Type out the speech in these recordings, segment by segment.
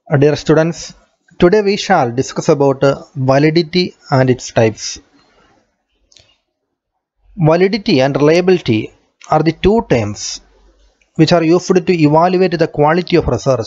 Dear students, today we shall discuss about validity and its types. Validity and reliability are the two terms which are used to evaluate the quality of research.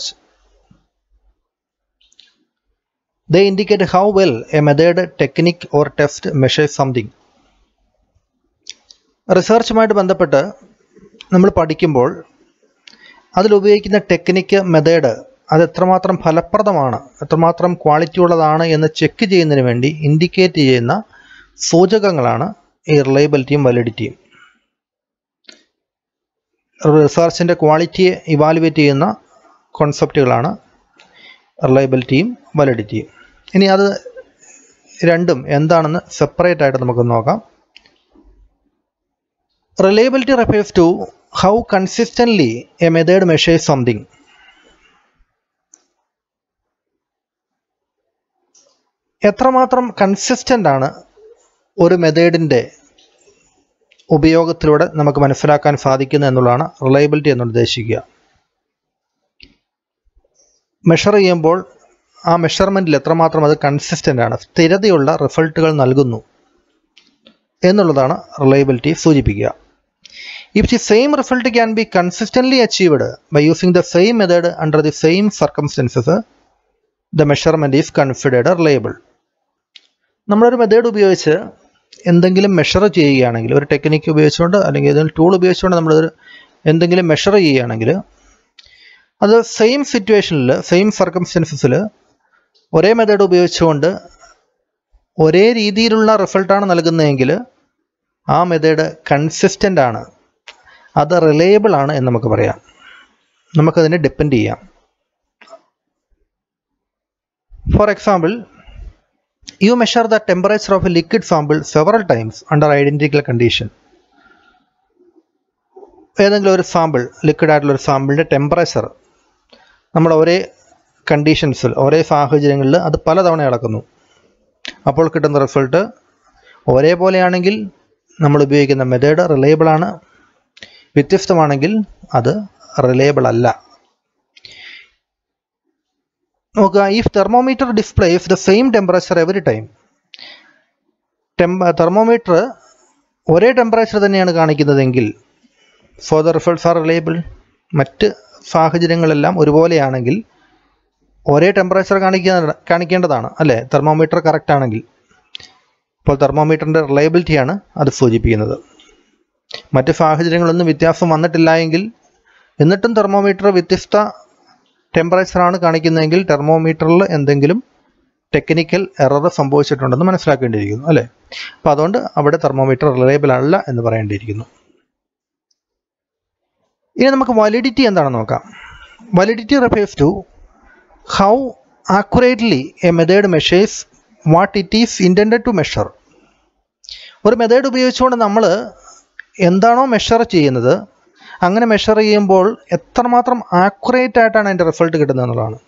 They indicate how well a method, technique or test measures something. റിസർച്ചുമായിട്ട് ബന്ധപ്പെട്ട് നമ്മൾ പഠിക്കുമ്പോൾ അതിലുപയോഗിക്കുന്ന technique, method അത് എത്രമാത്രം ഫലപ്രദമാണ്, എത്രമാത്രം quality ഉള്ളതാണ് എന്ന് check ചെയ്യുന്നതിന് വേണ്ടി ഇൻഡിക്കേറ്റ് ചെയ്യുന്ന സൂചകങ്ങളാണ് ഈ റിലയബിലിറ്റിയും വാലിഡിറ്റിയും. റിസർച്ചിൻ്റെ ക്വാളിറ്റിയെ ഇവാലുവേറ്റ് ചെയ്യുന്ന കോൺസെപ്റ്റുകളാണ് റിലയബിലിറ്റിയും വാലിഡിറ്റിയും. ഇനി അത് രണ്ടും എന്താണെന്ന് സെപ്പറേറ്റ് ആയിട്ട് നമുക്ക് നോക്കാം. Reliability refers to how consistently a method measures something. എത്രമാത്രം കൺസിസ്റ്റൻ്റ് ആണ് ഒരു മെത്തേഡിൻ്റെ ഉപയോഗത്തിലൂടെ നമുക്ക് മനസ്സിലാക്കാൻ സാധിക്കുന്നത് എന്നുള്ളതാണ് റിലയബിലിറ്റി എന്ന് ഉദ്ദേശിക്കുക. മെഷർ ചെയ്യുമ്പോൾ ആ മെഷർമെൻറ്റിൽ എത്രമാത്രം അത് കൺസിസ്റ്റൻ്റ് ആണ്, സ്ഥിരതയുള്ള റിസൾട്ടുകൾ നൽകുന്നു എന്നുള്ളതാണ് റിലയബിലിറ്റി സൂചിപ്പിക്കുക. If the same result can be consistently achieved by using the same method under the same circumstances, the measurement is considered reliable. നമ്മളൊരു മെത്തേഡ് ഉപയോഗിച്ച് എന്തെങ്കിലും മെഷർ ചെയ്യുകയാണെങ്കിൽ, ഒരു ടെക്നിക്ക് ഉപയോഗിച്ചുകൊണ്ട് അല്ലെങ്കിൽ ഏതെങ്കിലും ടൂൾ ഉപയോഗിച്ചുകൊണ്ട് നമ്മളൊരു എന്തെങ്കിലും മെഷർ ചെയ്യുകയാണെങ്കിൽ അത് സെയിം സിറ്റുവേഷനിൽ, സെയിം സർക്കംസ്റ്റൻസസിൽ ഒരേ മെത്തേഡ് ഉപയോഗിച്ചുകൊണ്ട് ഒരേ രീതിയിലുള്ള റിസൾട്ടാണ് നൽകുന്നതെങ്കിൽ ആ മെത്തേഡ് കൺസിസ്റ്റൻ്റ് ആണ്, അത് റിലയബിൾ ആണ് എന്ന് നമുക്ക് പറയാം. നമുക്കതിനെ ഡിപ്പെൻഡ് ചെയ്യാം. For example, you measure the temperature of a liquid sample several times under identical condition. ഏതെങ്കിലും ഒരു സാമ്പിൾ, ലിക്വിഡ് ആയിട്ടുള്ളൊരു സാമ്പിളിൻ്റെ ടെമ്പറേച്ചർ നമ്മൾ ഒരേ കണ്ടീഷൻസിൽ, ഒരേ സാഹചര്യങ്ങളിൽ അത് പലതവണ അളക്കുന്നു. അപ്പോൾ കിട്ടുന്ന റിസൾട്ട് ഒരേപോലെയാണെങ്കിൽ നമ്മൾ ഉപയോഗിക്കുന്ന മെത്തേഡ് റിലയബിൾ ആണ്, വ്യത്യസ്തമാണെങ്കിൽ അത് റിലയബിൾ അല്ല. നോക്കുക, if thermometer displays the same temperature every time. Thermometer ഒരേ ടെമ്പറേച്ചർ തന്നെയാണ് കാണിക്കുന്നതെങ്കിൽ for the results are reliable. മറ്റ് സാഹചര്യങ്ങളെല്ലാം ഒരുപോലെയാണെങ്കിൽ ഒരേ ടെമ്പറേച്ചർ കാണിക്കേണ്ടതാണ് അല്ലേ, തെർമോമീറ്റർ കറക്റ്റ് ആണെങ്കിൽ. അപ്പോൾ തെർമോമീറ്ററിൻ്റെ റിലയബിലിറ്റിയാണ് അത് സൂചിപ്പിക്കുന്നത്. മറ്റ് സാഹചര്യങ്ങളൊന്നും വ്യത്യാസം വന്നിട്ടില്ല എങ്കിൽ, എന്നിട്ടും തെർമോമീറ്റർ വ്യത്യസ്ത ടെമ്പറേച്ചറാണ് കാണിക്കുന്നതെങ്കിൽ തെർമോമീറ്ററിൽ എന്തെങ്കിലും ടെക്നിക്കൽ എറർ സംഭവിച്ചിട്ടുണ്ടെന്ന് മനസ്സിലാക്കേണ്ടിയിരിക്കുന്നു അല്ലേ. അപ്പോൾ അതുകൊണ്ട് അവിടെ തെർമോമീറ്റർ റിലയബിൾ അല്ല എന്ന് പറയേണ്ടിയിരിക്കുന്നു. ഇനി നമുക്ക് വാലിഡിറ്റി എന്താണെന്ന് നോക്കാം. Validity refers to how accurately a method measures what it is intended to measure. ഒരു മെത്തേഡ് ഉപയോഗിച്ചുകൊണ്ട് നമ്മൾ എന്താണോ മെഷർ ചെയ്യുന്നത്, അങ്ങനെ മെഷർ ചെയ്യുമ്പോൾ എത്രമാത്രം ആക്യുറേറ്റ് ആയിട്ടാണ് അതിൻ്റെ റിസൾട്ട് കിട്ടുന്നത് എന്നുള്ളതാണ്.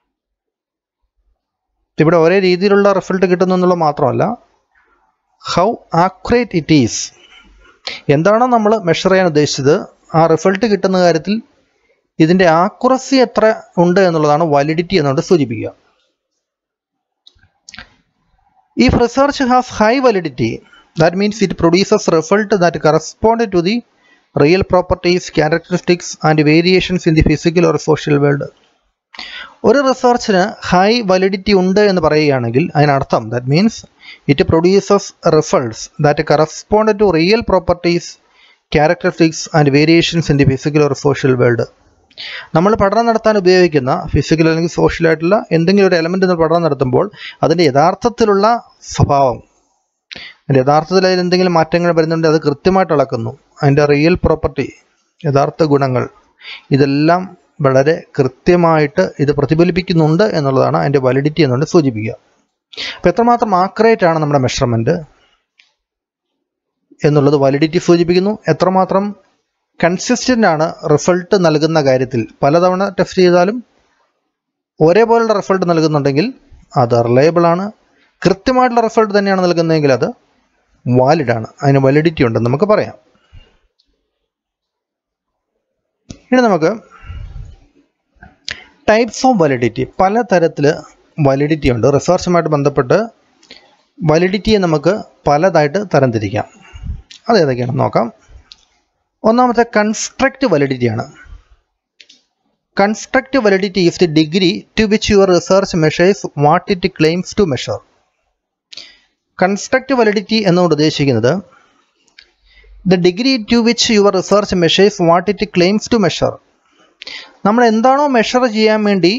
ഇവിടെ ഒരേ രീതിയിലുള്ള റിസൾട്ട് കിട്ടുന്നു എന്നുള്ളത് മാത്രമല്ല, ഹൗ ആക്യുറേറ്റ് ഇറ്റ് ഈസ്. എന്താണോ നമ്മൾ മെഷർ ചെയ്യാൻ ഉദ്ദേശിച്ചത്, ആ റിസൾട്ട് കിട്ടുന്ന കാര്യത്തിൽ ഇതിൻ്റെ ആക്യുറസി എത്ര ഉണ്ട് എന്നുള്ളതാണ് വാലിഡിറ്റി എന്നുകൊണ്ട് സൂചിപ്പിക്കുക. If research has high validity, that means it produces result that correspond to the real properties, characteristics and variations in the physical or social world. ഒരു റിസർച്ചിന് ഹൈ വാലിഡിറ്റി ഉണ്ട് എന്ന് പറയുകയാണെങ്കിൽ അതിനർത്ഥം that means it produces results that correspond to real properties, characteristics and variations in the physical or social world. നമ്മൾ പഠനം നടത്താൻ ഉപയോഗിക്കുന്ന physical അല്ലെങ്കിൽ സോഷ്യലായിട്ടുള്ള എന്തെങ്കിലും ഒരു എലമെൻ്റ് നമ്മൾ പഠനം നടത്തുമ്പോൾ അതിൻ്റെ യഥാർത്ഥത്തിലുള്ള സ്വഭാവം, അതിൻ്റെ യഥാർത്ഥത്തിൽ അതിൽ എന്തെങ്കിലും മാറ്റങ്ങൾ വരുന്നുണ്ട്, അത് കൃത്യമായിട്ട് അളക്കുന്നു. അതിൻ്റെ റിയൽ പ്രോപ്പർട്ടി, യഥാർത്ഥ ഗുണങ്ങൾ, ഇതെല്ലാം വളരെ കൃത്യമായിട്ട് ഇത് പ്രതിഫലിപ്പിക്കുന്നുണ്ട് എന്നുള്ളതാണ് അതിൻ്റെ വാലിഡിറ്റി എന്നുകൊണ്ട് സൂചിപ്പിക്കുക. അപ്പോൾ എത്രമാത്രം ആക്യുറേറ്റ് ആണ് നമ്മുടെ മെഷർമെൻറ്റ് എന്നുള്ളത് വാലിഡിറ്റി സൂചിപ്പിക്കുന്നു. എത്രമാത്രം കൺസിസ്റ്റൻ്റ് ആണ് റിസൾട്ട് നൽകുന്ന കാര്യത്തിൽ, പലതവണ ടെസ്റ്റ് ചെയ്താലും ഒരേപോലുള്ള റിസൾട്ട് നൽകുന്നുണ്ടെങ്കിൽ അത് റിലയബിൾ ആണ്. കൃത്യമായിട്ടുള്ള റിസൾട്ട് തന്നെയാണ് നൽകുന്നതെങ്കിൽ അത് വാലിഡാണ്, അതിന് വാലിഡിറ്റി ഉണ്ടെന്ന് നമുക്ക് പറയാം. ഇനി നമുക്ക് ടൈപ്സ് ഓഫ് വാലിഡിറ്റി, പലതരത്തിൽ വാലിഡിറ്റി ഉണ്ട്. റിസർച്ചുമായിട്ട് ബന്ധപ്പെട്ട് വാലിഡിറ്റിയെ നമുക്ക് പലതായിട്ട് തരംതിരിക്കാം. അതേതൊക്കെയാണെന്ന് നോക്കാം. ഒന്നാമത്തെ കൺസ്ട്രക്റ്റ് വാലിഡിറ്റിയാണ്. Construct validity is the degree to which your research measures what it claims to measure. Construct validity എന്നുകൊണ്ട് ഉദ്ദേശിക്കുന്നത് the degree to which your research measures what it claims to measure. നമ്മൾ എന്താണോ മെഷർ ചെയ്യാൻ വേണ്ടി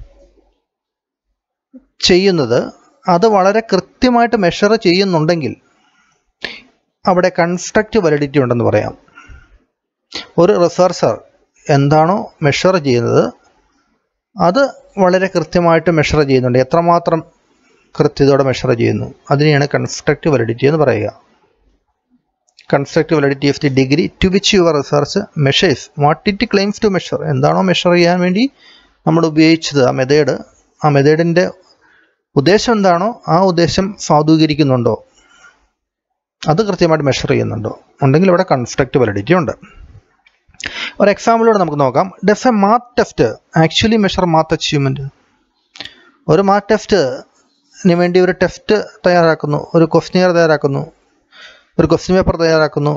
ചെയ്യുന്നത് അത് വളരെ കൃത്യമായിട്ട് മെഷർ ചെയ്യുന്നുണ്ടെങ്കിൽ അവിടെ കൺസ്ട്രക്റ്റ് വാലിഡിറ്റി ഉണ്ടെന്ന് പറയാം. ഒരു റിസർച്ചർ എന്താണോ മെഷർ ചെയ്യുന്നത് അത് വളരെ കൃത്യമായിട്ട് മെഷർ ചെയ്യുന്നുണ്ട്, എത്രമാത്രം കൃത്യതയോടെ മെഷർ ചെയ്യുന്നു, അതിനെയാണ് കൺസ്ട്രക്റ്റ് വാലിഡിറ്റി എന്ന് പറയുക. Construct validity of the degree to which your research measures what it claims to measure. എന്താണോ മെഷർ ചെയ്യാൻ വേണ്ടി നമ്മൾ ഉപയോഗിച്ചത് ആ മെത്തേഡിൻ്റെ ഉദ്ദേശം എന്താണോ ആ ഉദ്ദേശം സാധൂകരിക്കുന്നുണ്ടോ, അത് കൃത്യമായിട്ട് മെഷർ ചെയ്യുന്നുണ്ടോ, ഉണ്ടെങ്കിൽ ഇവിടെ കൺസ്ട്രക്റ്റ് വാലിഡിറ്റി ഉണ്ട്. ഒരു എക്സാമ്പിളിലൂടെ നമുക്ക് നോക്കാം. Does a mark test actually measure mark achievement. ഒരു മാർക്ക് ടെസ്റ്റിന് വേണ്ടി ഒരു ടെസ്റ്റ് തയ്യാറാക്കുന്നു, ഒരു ക്വസ്റ്റ്യൻ തയ്യാറാക്കുന്നു, ഒരു ക്വസ്റ്റ്യൻ പേപ്പർ തയ്യാറാക്കുന്നു.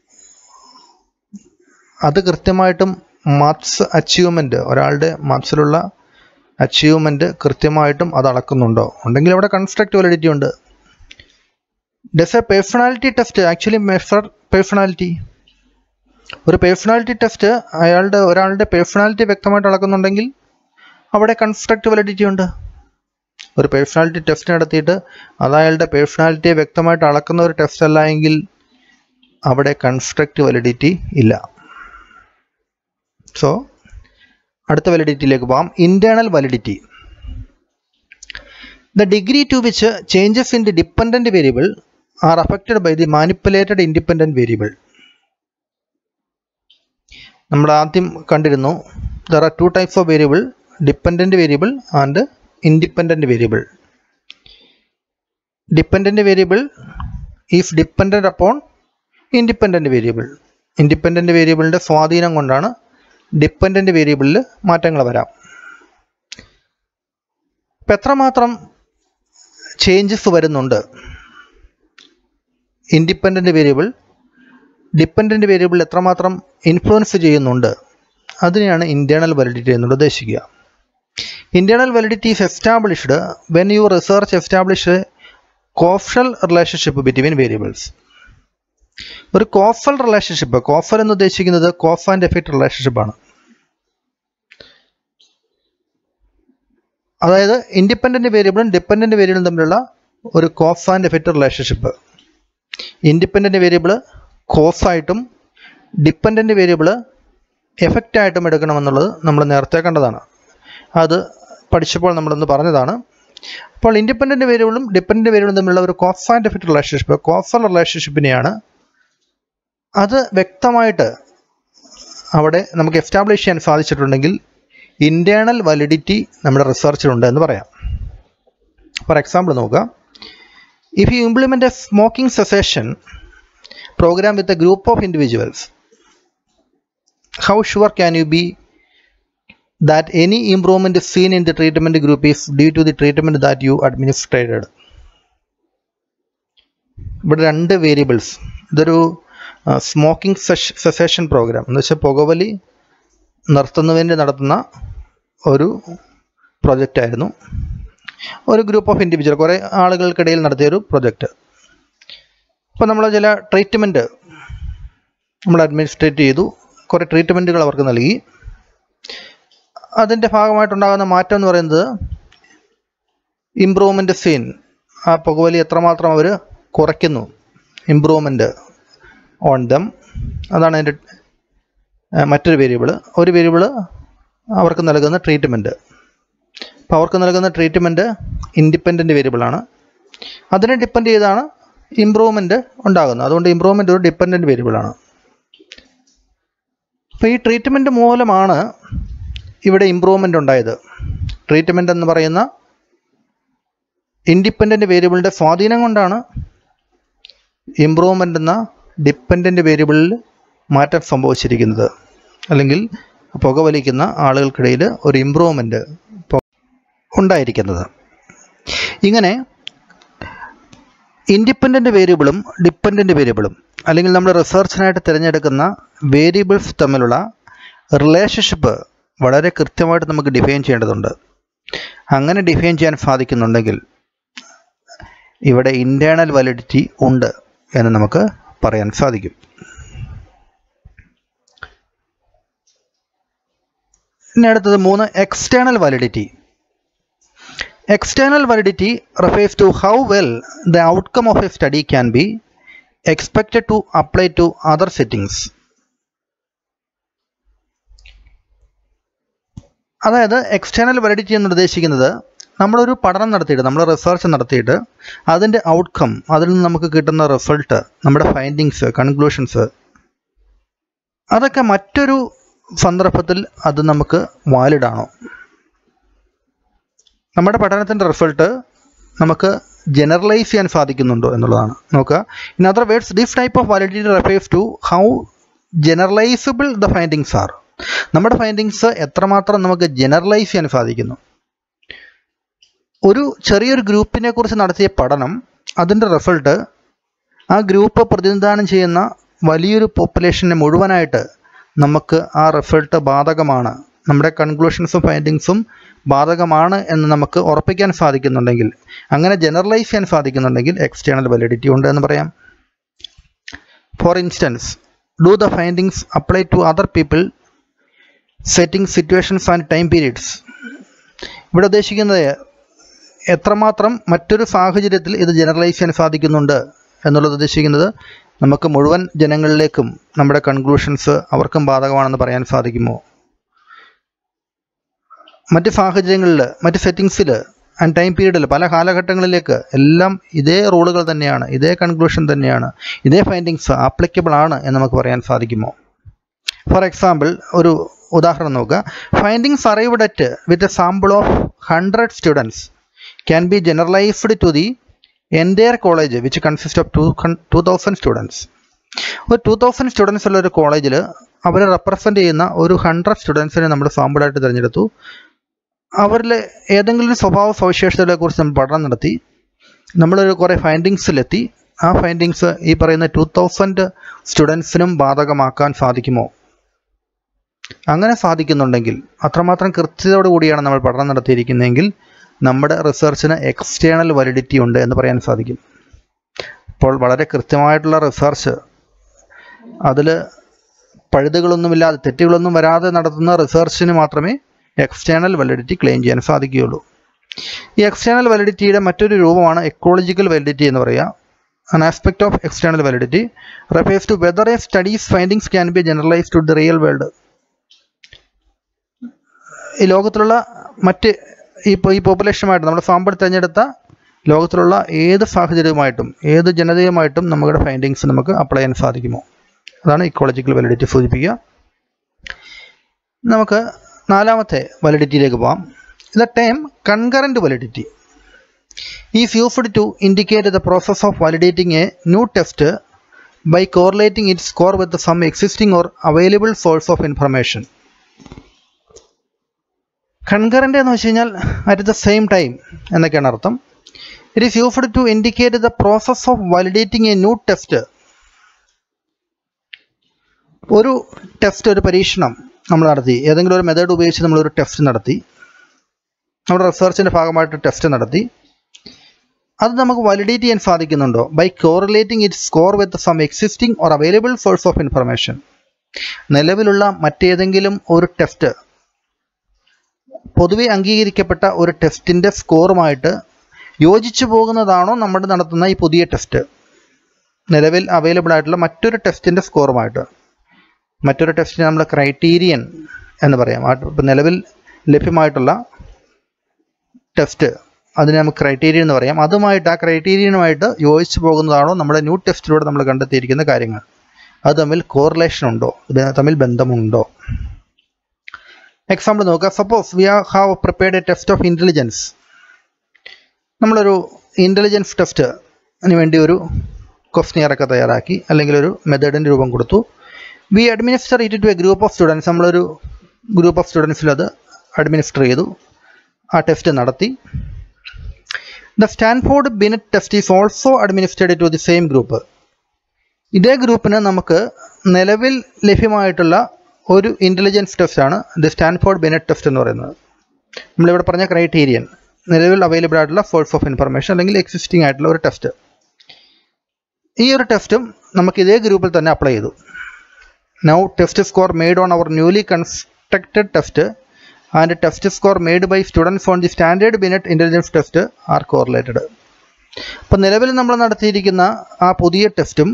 അത് കൃത്യമായിട്ടും മാർക്സ് അച്ചീവ്മെൻറ്റ്, ഒരാളുടെ മാർക്സിലുള്ള അച്ചീവ്മെൻറ്റ് കൃത്യമായിട്ടും അത് അളക്കുന്നുണ്ടോ, ഉണ്ടെങ്കിൽ അവിടെ കൺസ്ട്രക്റ്റ് വാലിഡിറ്റി ഉണ്ട്. Does a personality test actually measure personality. ഒരു പേഴ്സണാലിറ്റി ടെസ്റ്റ് ഒരാളുടെ പേഴ്സണാലിറ്റി വ്യക്തമായിട്ട് അളക്കുന്നുണ്ടെങ്കിൽ അവിടെ കൺസ്ട്രക്റ്റ് വാലിഡിറ്റി ഉണ്ട്. ഒരു പേഴ്സണാലിറ്റി ടെസ്റ്റ് നടത്തിയിട്ട് അത് അയാളുടെ പേഴ്സണാലിറ്റിയെ വ്യക്തമായിട്ട് അളക്കുന്ന ഒരു ടെസ്റ്റ് അല്ല എങ്കിൽ അവിടെ കൺസ്ട്രക്റ്റ് വാലിഡിറ്റി ഇല്ല. സോ അടുത്ത വാലിഡിറ്റിയിലേക്ക് പോകാം. Internal validity. The degree to which changes in the dependent variable are affected by the manipulated independent variable. നമ്മൾ ആദ്യം കണ്ടിരുന്നു there are two types of variable, dependent variable and independent variable. Dependent variable is dependent upon independent variable. Independent വേരിയബിളിൻ്റെ സ്വാധീനം കൊണ്ടാണ് dependent വേരിയബിളിൽ മാറ്റങ്ങൾ വരാം. ഇപ്പം എത്രമാത്രം ചേഞ്ചസ് വരുന്നുണ്ട് ഇൻഡിപെൻഡൻറ്റ് വേരിയബിൾ ഡിപ്പെൻഡൻറ്റ് വേരിയബിൾ എത്രമാത്രം ഇൻഫ്ലുവൻസ് ചെയ്യുന്നുണ്ട്, അതിനെയാണ് ഇന്റേണൽ വാലിഡിറ്റി എന്നുള്ളത് ഉദ്ദേശിക്കുക. Internal validity is established when your research establish causal relationship between variables. ഒരു കോഫൽ റിലേഷൻഷിപ്പ്, കോഫൽ എന്ന് ഉദ്ദേശിക്കുന്നത് കോഫ് ആൻഡ് എഫക്റ്റ് റിലേഷൻഷിപ്പാണ്. അതായത് ഇൻഡിപെൻഡൻറ്റ് വേരിയബിളും ഡിപ്പെൻഡൻറ്റ് വേരിയബിളും തമ്മിലുള്ള ഒരു cause and effect relationship. Independent variable കോഫായിട്ടും ഡിപ്പെൻഡൻറ്റ് വേരിയബിൾ എഫക്റ്റായിട്ടും എടുക്കണമെന്നുള്ളത് നമ്മൾ നേരത്തെ കണ്ടതാണ്. അത് പഠിച്ചപ്പോൾ നമ്മളൊന്ന് പറഞ്ഞതാണ്. അപ്പോൾ ഇൻഡിപെൻഡൻറ്റ് വേരിയബിളും ഡിപ്പെൻഡൻറ്റ് വേരിയബിളും തമ്മിലുള്ള ഒരു cause and effect relationship, causal റിലേഷൻഷിപ്പിനെയാണ് അത് വ്യക്തമായിട്ട് അവിടെ നമുക്ക് എസ്റ്റാബ്ലിഷ് ചെയ്യാൻ സാധിച്ചിട്ടുണ്ടെങ്കിൽ ഇന്റേണൽ വാലിഡിറ്റി നമ്മുടെ റിസർച്ചിലുണ്ട് എന്ന് പറയാം. ഫോർ എക്സാമ്പിൾ നോക്കുക. If you implement a smoking cessation program with a group of individuals, how sure can you be that any improvement is seen in the treatment group is due to the treatment that you administered? ഇവിടെ രണ്ട് variables. ഇതൊരു smoking cessation programme എന്ന് വെച്ചാൽ പുകവലി നിർത്തുന്നതിന് നടത്തുന്ന ഒരു project ആയിരുന്നു. ഒരു ഗ്രൂപ്പ് ഓഫ് ഇൻഡിവിജ്വൽ, കുറേ ആളുകൾക്കിടയിൽ നടത്തിയൊരു പ്രൊജക്റ്റ്. അപ്പോൾ നമ്മൾ ചില ട്രീറ്റ്മെൻറ്റ് നമ്മൾ അഡ്മിനിസ്ട്രേറ്റ് ചെയ്തു, കുറേ ട്രീറ്റ്മെൻറ്റുകൾ അവർക്ക് നൽകി. അതിൻ്റെ ഭാഗമായിട്ടുണ്ടാകുന്ന മാറ്റം എന്ന് പറയുന്നത് ഇമ്പ്രൂവ്മെൻറ്റ് സീൻ, ആ പുകവലി എത്രമാത്രം അവർ കുറയ്ക്കുന്നു, ഇമ്പ്രൂവ്മെൻറ്റ് ഓൺ ദം, അതാണ് അതിൻ്റെ മറ്റൊരു വേരിയബിൾ. ഒരു വേരിയബിൾ അവർക്ക് നൽകുന്ന ട്രീറ്റ്മെൻറ്റ്. അപ്പോൾ അവർക്ക് നൽകുന്ന ട്രീറ്റ്മെൻറ്റ് ഇൻഡിപെൻഡൻറ്റ് വേരിയബിളാണ്. അതിനെ ഡിപ്പെൻഡ് ചെയ്താണ് ഇമ്പ്രൂവ്മെൻറ്റ് ഉണ്ടാകുന്നത്. അതുകൊണ്ട് ഇമ്പ്രൂവ്മെൻറ്റ് ഒരു ഡിപ്പെൻഡൻറ്റ് വേരിയബിളാണ്. അപ്പോൾ ഈ ട്രീറ്റ്മെൻറ്റ് മൂലമാണ് ഇവിടെ ഇമ്പ്രൂവ്മെൻ്റ് ഉണ്ടായത്. ട്രീറ്റ്മെൻറ്റ് എന്ന് പറയുന്ന ഇൻഡിപെൻഡൻറ്റ് വേരിയബിളിൻ്റെ സ്വാധീനം കൊണ്ടാണ് ഇമ്പ്രൂവ്മെൻ്റ് എന്ന ഡിപ്പെൻഡൻറ്റ് വേരിയബിളിൽ മാറ്റം സംഭവിച്ചിരിക്കുന്നത്, അല്ലെങ്കിൽ പുകവലിക്കുന്ന ആളുകൾക്കിടയിൽ ഒരു ഇമ്പ്രൂവ്മെൻറ്റ് ഉണ്ടായിരിക്കുന്നത്. ഇങ്ങനെ ഇൻഡിപെൻഡൻറ്റ് വേരിയബിളും ഡിപ്പെൻഡൻറ്റ് വേരിയബിളും അല്ലെങ്കിൽ നമ്മൾ റിസർച്ചിനായിട്ട് തിരഞ്ഞെടുക്കുന്ന വേരിയബിൾസ് തമ്മിലുള്ള റിലേഷൻഷിപ്പ് വളരെ കൃത്യമായിട്ട് നമുക്ക് ഡിഫൈൻ ചെയ്യേണ്ടതുണ്ട്. അങ്ങനെ ഡിഫൈൻ ചെയ്യാൻ സാധിക്കുന്നുണ്ടെങ്കിൽ ഇവിടെ ഇൻറ്റേർണൽ വാലിഡിറ്റി ഉണ്ട് എന്ന് നമുക്ക് പറയാൻ സാധിക്കും. ഇനി അടുത്തത് 3, external validity. External validity refers to how well the outcome of a study can be expected to apply to other settings. അതായത് എക്സ്റ്റേണൽ വാലിഡിറ്റി എന്ന് ഉദ്ദേശിക്കുന്നത് നമ്മളൊരു പഠനം നടത്തിയിട്ട്, നമ്മൾ റിസർച്ച് നടത്തിയിട്ട് അതിൻ്റെ ഔട്ട്കം, അതിൽ നിന്ന് നമുക്ക് കിട്ടുന്ന റിസൾട്ട്, നമ്മുടെ ഫൈൻഡിങ്സ്, കൺക്ലൂഷൻസ്, അതൊക്കെ മറ്റൊരു സന്ദർഭത്തിൽ അത് നമുക്ക് വാലിഡാണോ, നമ്മുടെ പഠനത്തിൻ്റെ റിസൾട്ട് നമുക്ക് ജനറലൈസ് ചെയ്യാൻ സാധിക്കുന്നുണ്ടോ എന്നുള്ളതാണ് നോക്കുക. In other words, this type of validity refers to how generalizable the findings are. നമ്മുടെ ഫൈൻഡിങ്സ് എത്രമാത്രം നമുക്ക് ജനറലൈസ് ചെയ്യാൻ സാധിക്കുന്നു. ഒരു ചെറിയൊരു ഗ്രൂപ്പിനെ കുറിച്ച് നടത്തിയ പഠനം, അതിൻ്റെ റിസൾട്ട് ആ ഗ്രൂപ്പ് പ്രതിനിധാനം ചെയ്യുന്ന വലിയൊരു പോപ്പുലേഷനെ മുഴുവനായിട്ട് നമുക്ക് ആ റിസൾട്ട് ബാധകമാണ്, നമ്മുടെ കൺക്ലൂഷൻസും ഫൈൻഡിങ്സും ബാധകമാണ് എന്ന് നമുക്ക് ഉറപ്പിക്കാൻ സാധിക്കുന്നുണ്ടെങ്കിൽ, അങ്ങനെ ജനറലൈസ് ചെയ്യാൻ സാധിക്കുന്നുണ്ടെങ്കിൽ എക്സ്റ്റേണൽ വാലിഡിറ്റി ഉണ്ട് എന്ന് പറയാം. For instance, do the findings apply to other people, setting, situations and time periods. ഇവിടെ ഉദ്ദേശിക്കുന്നത് എത്രമാത്രം മറ്റൊരു സാഹചര്യത്തിൽ ഇത് ജനറലൈസ് ചെയ്യാൻ സാധിക്കുന്നുണ്ട് എന്നുള്ളത് ഉദ്ദേശിക്കുന്നത് നമുക്ക് മുഴുവൻ ജനങ്ങളിലേക്കും നമ്മുടെ കൺക്ലൂഷൻസ് അവർക്കും ബാധകമാണെന്ന് പറയാൻ സാധിക്കുമോ, മറ്റ് സാഹചര്യങ്ങളിൽ, മറ്റ് സെറ്റിങ്സിൽ ആൻഡ് ടൈം പീരീഡിൽ, പല കാലഘട്ടങ്ങളിലേക്ക് എല്ലാം ഇതേ റൂളുകൾ തന്നെയാണ്, ഇതേ കൺക്ലൂഷൻ തന്നെയാണ്, ഇതേ ഫൈൻഡിങ്സ് ആപ്ലിക്കബിൾ ആണ് എന്ന് നമുക്ക് പറയാൻ സാധിക്കുമോ. ഫോർ എക്സാമ്പിൾ, ഒരു ഉദാഹരണം നോക്കുക. Findings arrived at with a sample of 100 students can be generalized to the entire college which consist of 2000 students. ഒരു 2000 സ്റ്റുഡൻസ് ഉള്ള ഒരു കോളേജിൽ അവരെ റെപ്രസെൻ്റ് ചെയ്യുന്ന ഒരു 100 സ്റ്റുഡൻസിനെ നമ്മൾ സാമ്പിളായിട്ട് തിരഞ്ഞെടുത്തു. അവരിൽ ഏതെങ്കിലും സ്വഭാവ സവിശേഷതകളെക്കുറിച്ച് നമ്മൾ പഠനം നടത്തി, നമ്മളൊരു കുറേ ഫൈൻഡിങ്സിലെത്തി. ആ ഫൈൻഡിങ്സ് ഈ പറയുന്ന 2000 സ്റ്റുഡൻസിനും ബാധകമാക്കാൻ സാധിക്കുമോ? അങ്ങനെ സാധിക്കുന്നുണ്ടെങ്കിൽ, അത്രമാത്രം കൃത്യതയോടുകൂടിയാണ് നമ്മൾ പഠനം നടത്തിയിരിക്കുന്നതെങ്കിൽ നമ്മുടെ റിസർച്ചിന് എക്സ്റ്റേണൽ വാലിഡിറ്റി ഉണ്ട് എന്ന് പറയാൻ സാധിക്കും. അപ്പോൾ വളരെ കൃത്യമായിട്ടുള്ള റിസർച്ച്, അതിൽ പഴുതുകളൊന്നുമില്ലാതെ, തെറ്റുകളൊന്നും വരാതെ നടത്തുന്ന റിസർച്ചിന് മാത്രമേ എക്സ്റ്റേണൽ വാലിഡിറ്റി ക്ലെയിം ചെയ്യാൻ സാധിക്കുകയുള്ളൂ. ഈ എക്സ്റ്റേണൽ വാലിഡിറ്റിയുടെ മറ്റൊരു രൂപമാണ് എക്കോളജിക്കൽ വാലിഡിറ്റി എന്ന് പറയുക. An aspect of external validity refers to whether a study's findings can be generalized to the real world. ഈ ലോകത്തിലുള്ള മറ്റ് ഈ പോപ്പുലേഷനുമായിട്ട് നമ്മൾ സാമ്പിൾ തിരഞ്ഞെടുത്ത ലോകത്തിലുള്ള ഏത് സാഹചര്യവുമായിട്ടും ഏത് ജനതയുമായിട്ടും നമ്മുടെ ഫൈൻഡിങ്സ് നമുക്ക് അപ്ലൈ ചെയ്യാൻ സാധിക്കുമോ? അതാണ് ഇക്കോളജിക്കൽ വാലിഡിറ്റി സൂചിപ്പിക്കുക. നമുക്ക് നാലാമത്തെ വാലിഡിറ്റിയിലേക്ക് പോകാം. The term concurrent validity is used to indicate the process of validating a new test by correlating its score with some existing or available source of information. Concurrent എന്ന് വെച്ച് കഴിഞ്ഞാൽ at the same time എന്നൊക്കെയാണ് അർത്ഥം. It is used to indicate the process of validating a new test. ഒരു test, ഒരു പരീക്ഷണം നമ്മൾ നടത്തി, ഏതെങ്കിലും ഒരു മെത്തേഡ് ഉപയോഗിച്ച് നമ്മളൊരു ടെസ്റ്റ് നടത്തി, നമ്മുടെ റിസർച്ചിൻ്റെ ഭാഗമായിട്ട് ടെസ്റ്റ് നടത്തി, അത് നമുക്ക് വാലിഡേറ്റ് ചെയ്യാൻ സാധിക്കുന്നുണ്ടോ? By correlating it score with some existing or available source of information. നിലവിലുള്ള മറ്റേതെങ്കിലും ഒരു ടെസ്റ്റ്, പൊതുവെ അംഗീകരിക്കപ്പെട്ട ഒരു ടെസ്റ്റിൻ്റെ സ്കോറുമായിട്ട് യോജിച്ചു പോകുന്നതാണോ നമ്മൾ നടത്തുന്ന ഈ പുതിയ ടെസ്റ്റ്? നിലവിൽ അവൈലബിൾ ആയിട്ടുള്ള മറ്റൊരു ടെസ്റ്റിൻ്റെ സ്കോറുമായിട്ട്. മറ്റൊരു ടെസ്റ്റിന് നമ്മൾ ക്രൈറ്റീരിയൻ എന്ന് പറയാം. ഇപ്പം നിലവിൽ ലഭ്യമായിട്ടുള്ള ടെസ്റ്റ്, അതിന് നമുക്ക് ക്രൈറ്റീരിയൻ എന്ന് പറയാം. അതുമായിട്ട്, ആ ക്രൈറ്റീരിയനുമായിട്ട് യോജിച്ചു പോകുന്നതാണോ നമ്മുടെ ന്യൂ ടെസ്റ്റിലൂടെ നമ്മൾ കണ്ടെത്തിയിരിക്കുന്ന കാര്യങ്ങൾ? അത് തമ്മിൽ കോറിലേഷൻ ഉണ്ടോ, തമ്മിൽ ബന്ധമുണ്ടോ? എക്സാമ്പിൾ നോക്കുക. Suppose we have prepared a test of intelligence. നമ്മളൊരു ഇൻ്റലിജൻസ് ടെസ്റ്റിന് വേണ്ടി ഒരു ക്വസ്റ്റ്യനെയറൊക്കെ തയ്യാറാക്കി, അല്ലെങ്കിൽ ഒരു മെത്തേഡിൻ്റെ രൂപം കൊടുത്തു. We administer it to a group of students. നമ്മളൊരു ഗ്രൂപ്പ് ഓഫ് സ്റ്റുഡൻസിൽ അത് അഡ്മിനിസ്റ്റർ ചെയ്തു, ആ ടെസ്റ്റ് നടത്തി. The Stanford Binet test is also administered to the same group. ഇതേ ഗ്രൂപ്പിന് നമുക്ക് നിലവിൽ ലഭ്യമായിട്ടുള്ള ഒരു ഇൻ്റലിജൻസ് ടെസ്റ്റാണ് ദി സ്റ്റാൻഫോർഡ് ബിനെറ്റ് ടെസ്റ്റ് എന്ന് പറയുന്നത്. നമ്മളിവിടെ പറഞ്ഞ ക്രൈറ്റീരിയൻ, നിലവിൽ അവൈലബിൾ ആയിട്ടുള്ള സോഴ്സ് ഓഫ് ഇൻഫർമേഷൻ അല്ലെങ്കിൽ എക്സിസ്റ്റിംഗ് ആയിട്ടുള്ള ഒരു ടെസ്റ്റ്. ഈ ഒരു ടെസ്റ്റും നമുക്ക് ഇതേ ഗ്രൂപ്പിൽ തന്നെ അപ്ലൈ ചെയ്തു. Now test score made on our newly constructed test and test score made by students on the standard Binet intelligence test are correlated. അപ്പോൾ നിലവിൽ നമ്മൾ നടത്തിയിരിക്കുന്ന ആ പുതിയ ടെസ്റ്റും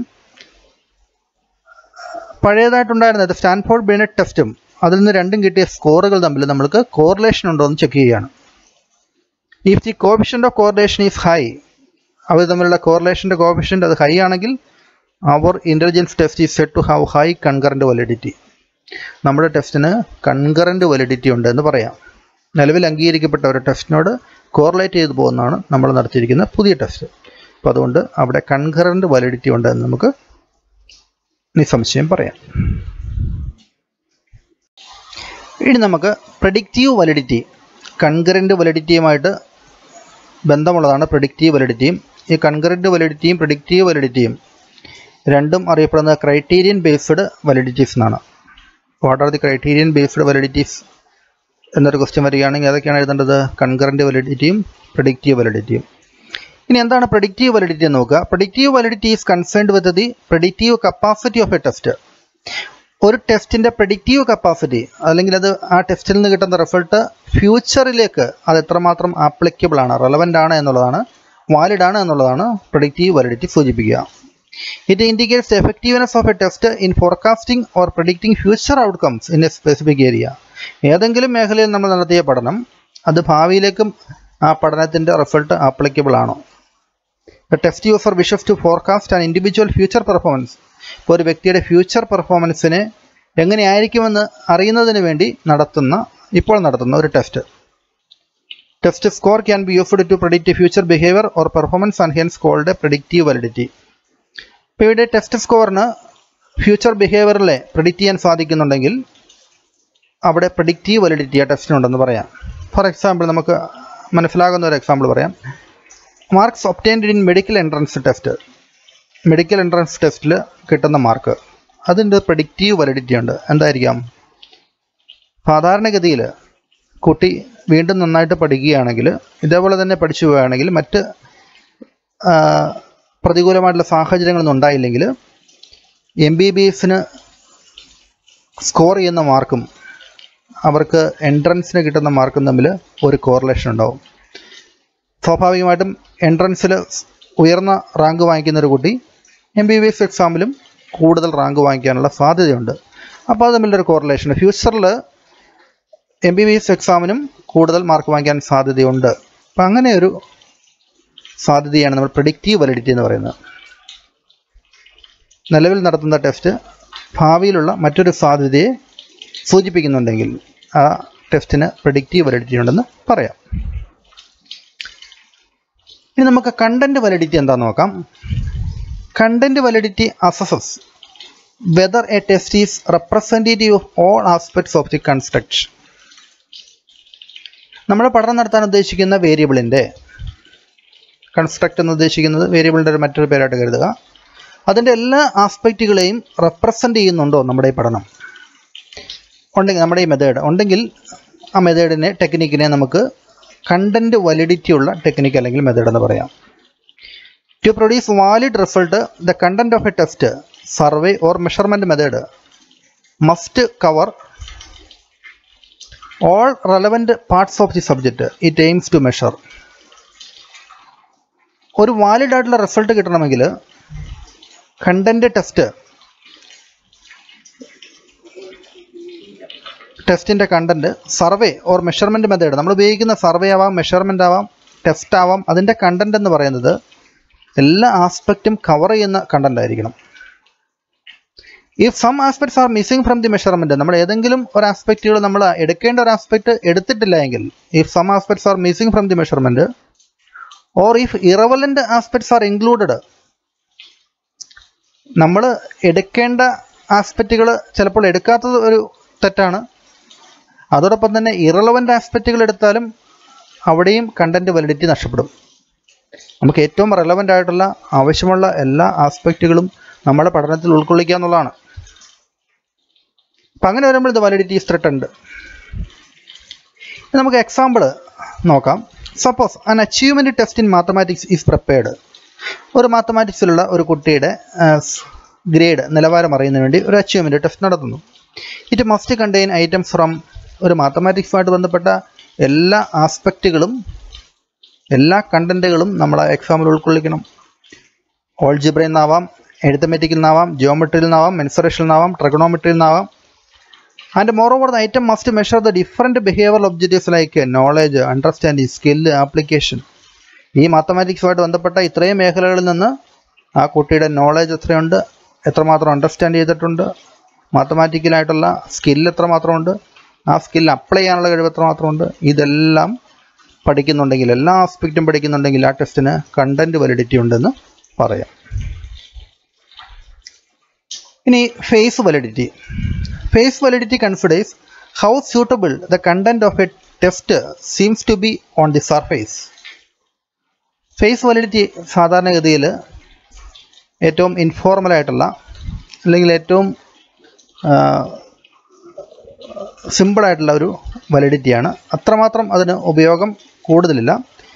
പഴയതായിട്ടുണ്ടായിരുന്നത് സ്റ്റാൻഫോർഡ് ബിനെറ്റ് ടെസ്റ്റും അതിൽ നിന്ന് രണ്ടും കിട്ടിയ സ്കോറുകൾ തമ്മിൽ നമ്മൾക്ക് കോറിലേഷൻ ഉണ്ടോ എന്ന് ചെക്ക് ചെയ്യുകയാണ്. If the coefficient of correlation is high, അവർ തമ്മിലുള്ള കോറിലേഷൻ്റെ കോഫിഷ്യൻ്റ് അത് ഹൈ ആണെങ്കിൽ our intelligence test is said to have high concurrent validity. നമ്മുടെ ടെസ്റ്റിന് കൺകറൻറ്റ് വാലിഡിറ്റി ഉണ്ട് എന്ന് പറയാം. നിലവിൽ അംഗീകരിക്കപ്പെട്ട ഒരു ടെസ്റ്റിനോട് കോറിലേറ്റ് ചെയ്തു പോകുന്നതാണ് നമ്മൾ നടത്തിയിരിക്കുന്ന പുതിയ ടെസ്റ്റ്. അപ്പോൾ അതുകൊണ്ട് അവിടെ കൺകറൻറ്റ് വാലിഡിറ്റി ഉണ്ട് എന്ന് നമുക്ക് നിസ്സംശയം പറയാം. ഇനി നമുക്ക് പ്രെഡിക്റ്റീവ് വാലിഡിറ്റി, കൺകറൻറ്റ് വാലിഡിറ്റിയുമായിട്ട് ബന്ധമുള്ളതാണ് പ്രെഡിക്റ്റീവ് വാലിഡിറ്റിയും. ഈ കൺകറൻറ്റ് വാലിഡിറ്റിയും പ്രെഡിക്റ്റീവ് വാലിഡിറ്റിയും രണ്ടും അറിയപ്പെടുന്നത് ക്രൈറ്റീരിയൻ ബേസ്ഡ് വാലിഡിറ്റീസ് എന്നാണ്. What are the criterion based validities എന്നൊരു ക്വസ്റ്റ്യൻ വരികയാണെങ്കിൽ അതൊക്കെയാണ് എഴുതേണ്ടത്, കൺകറൻറ്റ് വാലിഡിറ്റിയും പ്രെഡിക്റ്റീവ് വാലിഡിറ്റിയും. ഇനി എന്താണ് പ്രെഡിക്റ്റീവ് വാലിഡിറ്റി എന്ന് നോക്കുക. Predictive validity is concerned with the predictive capacity of a test. ഒരു ടെസ്റ്റിൻ്റെ പ്രെഡിക്റ്റീവ് കപ്പാസിറ്റി അല്ലെങ്കിൽ അത് ആ ടെസ്റ്റിൽ നിന്ന് കിട്ടുന്ന റിസൾട്ട് ഫ്യൂച്ചറിലേക്ക് അത് എത്രമാത്രം ആപ്ലിക്കബിൾ ആണ്, റെലവൻ്റ് ആണ് എന്നുള്ളതാണ്, വാലിഡ് ആണ് എന്നുള്ളതാണ് പ്രെഡിക്റ്റീവ് വാലിഡിറ്റി സൂചിപ്പിക്കുക. It indicates the effectiveness of a test in forecasting or predicting future outcomes in a specific area. ഏതെങ്കിലും മേഖലയിൽ നമ്മൾ നടത്തിയ പഠനം അത് ഭാവിയിലേക്കും ആ പഠനത്തിൻ്റെ റിസൾട്ട് ആപ്ലിക്കബിൾ ആണോ. The test user wishes to forecast an individual future performance. ഇപ്പോൾ ഒരു വ്യക്തിയുടെ ഫ്യൂച്ചർ പെർഫോമൻസിനെ എങ്ങനെയായിരിക്കുമെന്ന് അറിയുന്നതിന് വേണ്ടി ഇപ്പോൾ നടത്തുന്ന ഒരു test. Test score can be used to predict future behaviour or performance and hence called predictive validity. ഇപ്പോൾ ഇവിടെ ടെസ്റ്റ് സ്കോറിന് ഫ്യൂച്ചർ ബിഹേവിയറിലെ പ്രെഡിക്റ്റ് ചെയ്യാൻ സാധിക്കുന്നുണ്ടെങ്കിൽ അവിടെ പ്രെഡിക്റ്റീവ് വാലിഡിറ്റി ആ ടെസ്റ്റിനുണ്ടെന്ന് പറയാം. ഫോർ എക്സാമ്പിൾ നമുക്ക് മനസ്സിലാകുന്ന ഒരു എക്സാമ്പിൾ പറയാം. Marks obtained in medical entrance test. Medical entrance ടെസ്റ്റിൽ കിട്ടുന്ന മാർക്ക് അതിൻ്റെ പ്രെഡിക്റ്റീവ് വാലിഡിറ്റി ഉണ്ട്. എന്തായിരിക്കാം? സാധാരണഗതിയിൽ കുട്ടി വീണ്ടും നന്നായിട്ട് പഠിക്കുകയാണെങ്കിൽ, ഇതേപോലെ തന്നെ പഠിച്ചു പോവുകയാണെങ്കിൽ, മറ്റ് പ്രതികൂലമായിട്ടുള്ള സാഹചര്യങ്ങളൊന്നും ഉണ്ടായില്ലെങ്കിൽ MBBSന് സ്കോർ ചെയ്യുന്ന മാർക്കും അവർക്ക് എൻട്രൻസിന് കിട്ടുന്ന മാർക്കും തമ്മിൽ ഒരു കോറിലേഷൻ ഉണ്ടാവും. സ്വാഭാവികമായിട്ടും എൻട്രൻസിൽ ഉയർന്ന റാങ്ക് വാങ്ങിക്കുന്ന ഒരു കുട്ടി MBBS എക്സാമിലും കൂടുതൽ റാങ്ക് വാങ്ങിക്കാനുള്ള സാധ്യതയുണ്ട്. അപ്പോൾ അത് തമ്മിലൊരു കോറിലേഷൻ. ഫ്യൂച്ചറിൽ MBBS എക്സാമിനും കൂടുതൽ മാർക്ക് വാങ്ങിക്കാൻ സാധ്യതയുണ്ട്. അപ്പം അങ്ങനെ ഒരു സാധ്യതയാണ് നമ്മൾ പ്രെഡിക്റ്റീവ് വാലിഡിറ്റി എന്ന് പറയുന്നത്. നിലവിൽ നടത്തുന്ന ടെസ്റ്റ് ഭാവിയിലുള്ള മറ്റൊരു സാധ്യതയെ സൂചിപ്പിക്കുന്നുണ്ടെങ്കിൽ ആ ടെസ്റ്റിന് പ്രെഡിക്റ്റീവ് വാലിഡിറ്റി ഉണ്ടെന്ന് പറയാം. ഇനി നമുക്ക് കണ്ടന്റ് വാലിഡിറ്റി എന്താണെന്ന് നോക്കാം. Content validity assesses whether a test is representative of all aspects of the construct. നമ്മൾ പഠനം നടത്താൻ ഉദ്ദേശിക്കുന്ന വേരിയബിളിൻ്റെ, കൺസ്ട്രക്ട് എന്ന് ഉദ്ദേശിക്കുന്നത് വേരിയബിളിൻ്റെ ഒരു മറ്റൊരു പേരായിട്ട് കരുതുക, അതിൻ്റെ എല്ലാ ആസ്പെക്റ്റുകളെയും റെപ്രസെൻ്റ് ചെയ്യുന്നുണ്ടോ നമ്മുടെ ഈ പഠനം ഉണ്ടെങ്കിൽ, നമ്മുടെ ഈ മെത്തേഡ് ഉണ്ടെങ്കിൽ ആ മെത്തേഡിനെ, ടെക്നിക്കിനെ നമുക്ക് കണ്ടന്റ് വാലിഡിറ്റി ഉള്ള ടെക്നിക്ക് അല്ലെങ്കിൽ മെത്തേഡ് എന്ന് പറയാം. To produce valid result the content of a test, survey or measurement method must cover all relevant parts of the subject it aims to measure. ഒരു വാലിഡ് ആയിട്ടുള്ള റിസൾട്ട് കിട്ടണമെങ്കിൽ content ടെസ്റ്റിൻ്റെ content, survey or measurement method, നമ്മൾ ഉപയോഗിക്കുന്ന survey ആവാം, measurement ആവാം, test ആവാം, അതിൻ്റെ കണ്ടന്റ് എന്ന് പറയുന്നത് എല്ലാ ആസ്പെക്റ്റും കവർ ചെയ്യുന്ന കണ്ടന്റ് ആയിരിക്കണം. If some aspects are missing from the measurement, നമ്മൾ ഏതെങ്കിലും ഒരു ആസ്പെക്റ്റുകൾ നമ്മൾ എടുക്കേണ്ട ഒരു ആസ്പെക്റ്റ് എടുത്തിട്ടില്ല എങ്കിൽ, if some aspects are missing from the measurement or if irrelevant aspects are included, നമ്മൾ എടുക്കേണ്ട ആസ്പെക്റ്റുകൾ ചിലപ്പോൾ എടുക്കാത്തത് ഒരു തെറ്റാണ്, അതോടൊപ്പം തന്നെ ഇറലവൻ്റ് ആസ്പെക്റ്റുകൾ എടുത്താലും അവിടെയും കണ്ടൻറ്റ് വാലിഡിറ്റി നഷ്ടപ്പെടും. നമുക്ക് ഏറ്റവും റെലവൻ്റ് ആയിട്ടുള്ള ആവശ്യമുള്ള എല്ലാ ആസ്പെക്റ്റുകളും നമ്മുടെ പഠനത്തിൽ ഉൾക്കൊള്ളിക്കുക എന്നുള്ളതാണ്. അപ്പം അങ്ങനെ വരുമ്പോൾ ഇത് വാലിഡിറ്റി ഈസ് ത്രെട്ടൻഡ്. നമുക്ക് എക്സാമ്പിൾ നോക്കാം. Suppose an achievement test in mathematics is prepared. ഒരു മാത്തമാറ്റിക്സിലുള്ള ഒരു കുട്ടിയുടെ ഗ്രേഡ് നിലവാരം അറിയുന്നതിന് വേണ്ടി ഒരു അച്ചീവ്മെൻറ്റ് ടെസ്റ്റ് നടത്തുന്നു. It must contain items from, ഒരു മാത്തമാറ്റിക്സുമായിട്ട് ബന്ധപ്പെട്ട എല്ലാ ആസ്പെക്റ്റുകളും എല്ലാ കണ്ടൻറ്റുകളും നമ്മൾ എക്സാമിൽ ഉൾക്കൊള്ളിക്കണം. ഓൾജിബ്രയിൽ നിന്നാവാം, എഴുത്തമെറ്റിക്കിൽ നിന്നാവാം, ജിയോമെട്രിയിൽ നിന്നാവാം, മെൻസുറേഷനിൽ നിന്നാവാം, ട്രിഗണോമെട്രിയിൽ നിന്നാവാം. And moreover the item must measure the different behavioural objectives like knowledge, understanding, skill, application. ഈ മാത്തമാറ്റിക്സുമായിട്ട് ബന്ധപ്പെട്ട ഇത്രയും മേഖലകളിൽ നിന്ന് ആ കുട്ടിയുടെ നോളേജ് എത്രയുണ്ട്, എത്രമാത്രം അണ്ടർസ്റ്റാൻഡ് ചെയ്തിട്ടുണ്ട്, മാത്തമാറ്റിക്കലായിട്ടുള്ള സ്കില്ല് എത്രമാത്രമുണ്ട്, ആ സ്കില്ല് അപ്ലൈ ചെയ്യാനുള്ള കഴിവ് എത്രമാത്രമുണ്ട്, ഇതെല്ലാം പഠിക്കുന്നുണ്ടെങ്കിൽ, എല്ലാ ആസ്പെക്റ്റും പഠിക്കുന്നുണ്ടെങ്കിൽ ആ ടെസ്റ്റിന് കണ്ടൻറ്റ് വാലിഡിറ്റി ഉണ്ടെന്ന് പറയാം. ഇനി face validity. Face validity considers how suitable the content of a test seems to be on the surface. Face validity സാധാരണഗതിയിൽ ഏറ്റവും ഇൻഫോർമലായിട്ടുള്ള അല്ലെങ്കിൽ ഏറ്റവും സിമ്പിളായിട്ടുള്ള ഒരു വാലിഡിറ്റിയാണ്. അത്രമാത്രം അതിന് ഉപയോഗം കൂടുതലില്ല.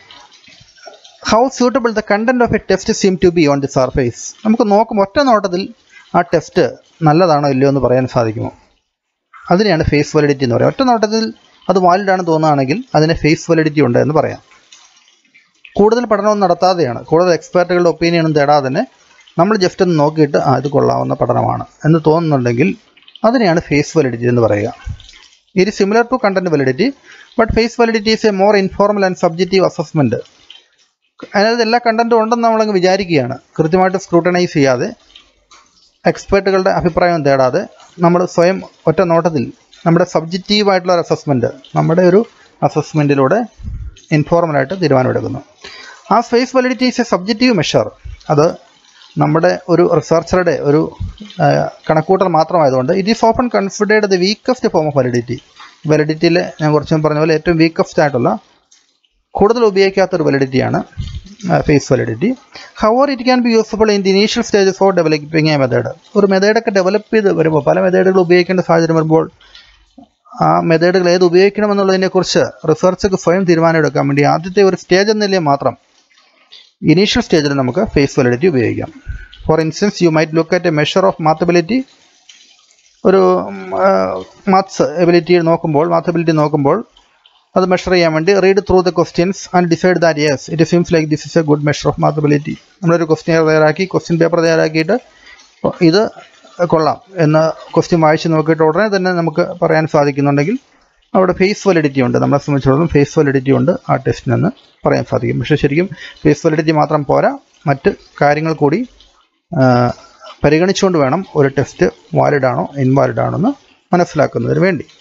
How suitable the content of a test seem to be on the surface. നമുക്ക് നോക്കുമ്പോൾ ഒറ്റ നോട്ടത്തിൽ ആ ടെസ്റ്റ് നല്ലതാണോ ഇല്ലയോ എന്ന് പറയാൻ സാധിക്കുമോ? അതിനെയാണ് ഫേസ് വാലിഡിറ്റി എന്ന് പറയുക. ഒറ്റ നോട്ടത്തിൽ അത് വാലിഡാണെന്ന് തോന്നുകയാണെങ്കിൽ അതിന് ഫേസ് വാലിഡിറ്റി ഉണ്ട് എന്ന് പറയാം. കൂടുതൽ പഠനമൊന്നും നടത്താതെയാണ്, കൂടുതൽ എക്സ്പേർട്ടുകളുടെ ഒപ്പീനിയനും തേടാതെ തന്നെ നമ്മൾ ജസ്റ്റ് ഒന്ന് നോക്കിയിട്ട് ഇത് കൊള്ളാവുന്ന പഠനമാണ് എന്ന് തോന്നുന്നുണ്ടെങ്കിൽ അതിനെയാണ് ഫേസ് വാലിഡിറ്റി എന്ന് പറയുക. It similar to content validity, but face validity is a more informal and subjective assessment. അതിനകത്ത് എല്ലാ കണ്ടന്റും ഉണ്ടെന്ന് നമ്മളങ്ങ് വിചാരിക്കുകയാണ്. കൃത്യമായിട്ട് സ്ക്രൂട്ടനൈസ് ചെയ്യാതെ, എക്സ്പേർട്ടുകളുടെ അഭിപ്രായം തേടാതെ നമ്മൾ സ്വയം ഒറ്റ നോട്ടത്തിൽ നമ്മുടെ സബ്ജക്റ്റീവായിട്ടുള്ള ഒരു അസസ്മെൻറ്റ്, നമ്മുടെ ഒരു അസസ്മെൻറ്റിലൂടെ ഇൻഫോർമലായിട്ട് തീരുമാനമെടുക്കുന്നു. ആ face validity is a subjective measure. അത് നമ്മുടെ ഒരു റിസർച്ചറുടെ ഒരു കണക്കൂട്ടൽ മാത്രമായതുകൊണ്ട് it is often considered the weakest form of validity. വാലിഡിറ്റിയിൽ ഞാൻ കുറച്ച് മുമ്പ് പറഞ്ഞ പോലെ ഏറ്റവും വീക്കസ്റ്റ് ആയിട്ടുള്ള, കൂടുതൽ ഉപയോഗിക്കാത്തൊരു വാലിഡിറ്റിയാണ് face validity. However it can be useful in the initial stages for developing a method. ഒരു മെത്തേഡൊക്കെ ഡെവലപ്പ് ചെയ്ത് വരുമ്പോൾ, പല മെത്തേഡുകൾ ഉപയോഗിക്കേണ്ട സാഹചര്യം വരുമ്പോൾ ആ മെത്തേഡുകൾ ഏത് ഉപയോഗിക്കണമെന്നുള്ളതിനെക്കുറിച്ച് റിസർച്ചൊക്കെ സ്വയം തീരുമാനമെടുക്കാൻ വേണ്ടി ആദ്യത്തെ ഒരു സ്റ്റേജ് എന്ന നിലയിൽ മാത്രം, ഇനീഷ്യൽ സ്റ്റേജിൽ നമുക്ക് ഫേസ് വാലിഡിറ്റി ഉപയോഗിക്കാം. For instance you might look at a measure of math ability. ഒരു മാത്സ് എബിലിറ്റി നോക്കുമ്പോൾ അത് മെഷർ ചെയ്യാൻ വേണ്ടി read through the questions and decide that yes it seems like this is a good measure of math ability. നമ്മളൊരു question paper തയ്യാറാക്കിയിട്ട് ഇത് കൊള്ളാം എന്ന് question വായിച്ച് നോക്കിയിട്ട് ഉടനെ തന്നെ നമുക്ക് പറയാൻ സാധിക്കുന്നുണ്ടെങ്കിൽ അവിടെ ഫേസ് വാലിഡിറ്റി ഉണ്ട്. നമ്മളെ സംബന്ധിച്ചിടത്തോളം ഫേസ് വാലിഡിറ്റി ഉണ്ട് ആ ടെസ്റ്റിനെന്ന് പറയാൻ സാധിക്കും. പക്ഷേ ശരിക്കും ഫേസ് വാലിഡിറ്റി മാത്രം പോരാ, മറ്റ് കാര്യങ്ങൾ കൂടി പരിഗണിച്ചുകൊണ്ട് വേണം ഒരു ടെസ്റ്റ് വാലിഡാണോ ഇൻവാലിഡാണോ എന്ന് മനസ്സിലാക്കുന്നതിന് വേണ്ടി.